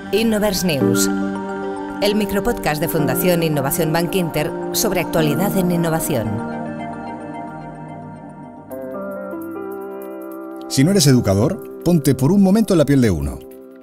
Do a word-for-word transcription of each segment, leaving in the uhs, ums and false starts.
Innovers News, el micropodcast de Fundación Innovación Bankinter sobre actualidad en innovación. Si no eres educador, ponte por un momento en la piel de uno.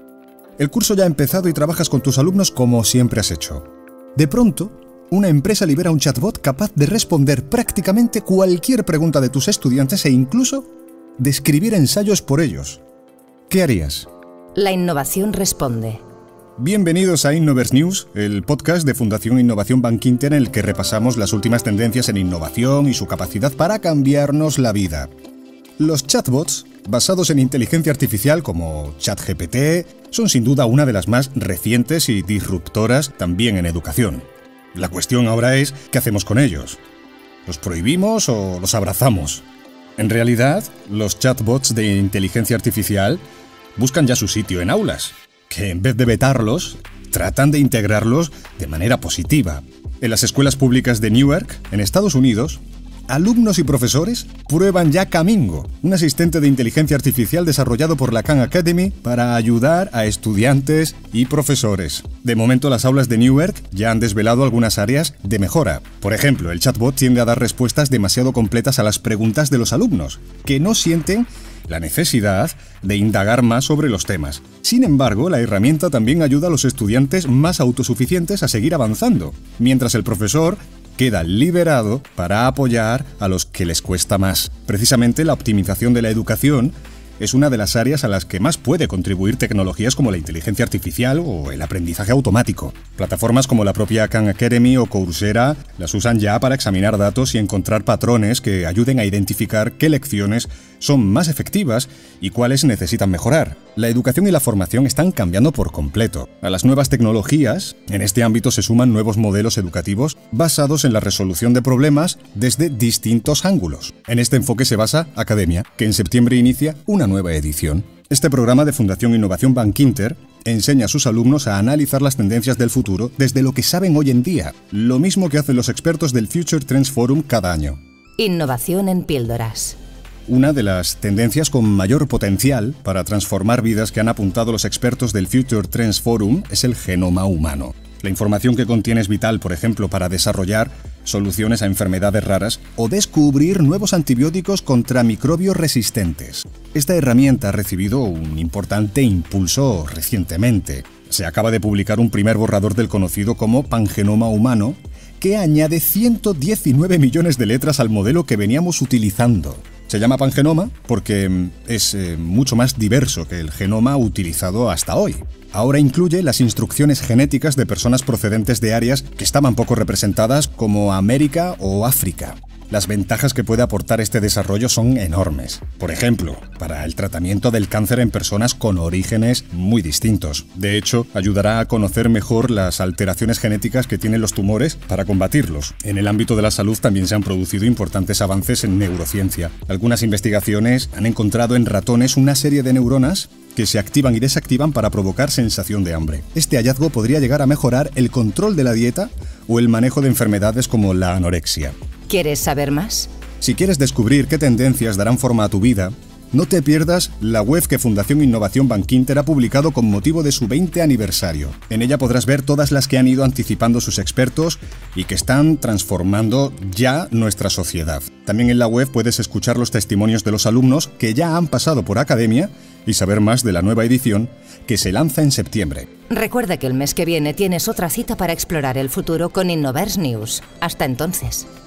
El curso ya ha empezado y trabajas con tus alumnos como siempre has hecho. De pronto, una empresa libera un chatbot capaz de responder prácticamente cualquier pregunta de tus estudiantes e incluso de escribir ensayos por ellos. ¿Qué harías? La innovación responde. Bienvenidos a Innovers News, el podcast de Fundación Innovación Bankinter en el que repasamos las últimas tendencias en innovación y su capacidad para cambiarnos la vida. Los chatbots, basados en inteligencia artificial como ChatGPT, son sin duda una de las más recientes y disruptoras también en educación. La cuestión ahora es, ¿qué hacemos con ellos? ¿Los prohibimos o los abrazamos? En realidad, los chatbots de inteligencia artificial buscan ya su sitio en aulas, que en vez de vetarlos, tratan de integrarlos de manera positiva. En las escuelas públicas de Newark, en Estados Unidos, alumnos y profesores prueban ya Camingo, un asistente de inteligencia artificial desarrollado por la Khan Academy para ayudar a estudiantes y profesores. De momento, las aulas de Newark ya han desvelado algunas áreas de mejora. Por ejemplo, el chatbot tiende a dar respuestas demasiado completas a las preguntas de los alumnos, que no sienten la necesidad de indagar más sobre los temas. Sin embargo, la herramienta también ayuda a los estudiantes más autosuficientes a seguir avanzando, mientras el profesor queda liberado para apoyar a los que les cuesta más. Precisamente la optimización de la educación es una de las áreas a las que más puede contribuir tecnologías como la inteligencia artificial o el aprendizaje automático. Plataformas como la propia Khan Academy o Coursera las usan ya para examinar datos y encontrar patrones que ayuden a identificar qué lecciones son más efectivas y cuáles necesitan mejorar. La educación y la formación están cambiando por completo. A las nuevas tecnologías, en este ámbito se suman nuevos modelos educativos basados en la resolución de problemas desde distintos ángulos. En este enfoque se basa Academia, que en septiembre inicia una nueva edición. Este programa de Fundación Innovación Bankinter enseña a sus alumnos a analizar las tendencias del futuro desde lo que saben hoy en día, lo mismo que hacen los expertos del Future Trends Forum cada año. Innovación en píldoras. Una de las tendencias con mayor potencial para transformar vidas que han apuntado los expertos del Future Trends Forum es el genoma humano. La información que contiene es vital, por ejemplo, para desarrollar soluciones a enfermedades raras o descubrir nuevos antibióticos contra microbios resistentes. Esta herramienta ha recibido un importante impulso recientemente. Se acaba de publicar un primer borrador del conocido como Pangenoma Humano, que añade ciento diecinueve millones de letras al modelo que veníamos utilizando. Se llama Pangenoma porque es eh, mucho más diverso que el genoma utilizado hasta hoy. Ahora incluye las instrucciones genéticas de personas procedentes de áreas que estaban poco representadas como América o África. Las ventajas que puede aportar este desarrollo son enormes. Por ejemplo, para el tratamiento del cáncer en personas con orígenes muy distintos. De hecho, ayudará a conocer mejor las alteraciones genéticas que tienen los tumores para combatirlos. En el ámbito de la salud también se han producido importantes avances en neurociencia. Algunas investigaciones han encontrado en ratones una serie de neuronas que se activan y desactivan para provocar sensación de hambre. Este hallazgo podría llegar a mejorar el control de la dieta o el manejo de enfermedades como la anorexia. ¿Quieres saber más? Si quieres descubrir qué tendencias darán forma a tu vida, no te pierdas la web que Fundación Innovación Bankinter ha publicado con motivo de su veinte aniversario. En ella podrás ver todas las que han ido anticipando sus expertos y que están transformando ya nuestra sociedad. También en la web puedes escuchar los testimonios de los alumnos que ya han pasado por Academia y saber más de la nueva edición que se lanza en septiembre. Recuerda que el mes que viene tienes otra cita para explorar el futuro con Innovers News. Hasta entonces.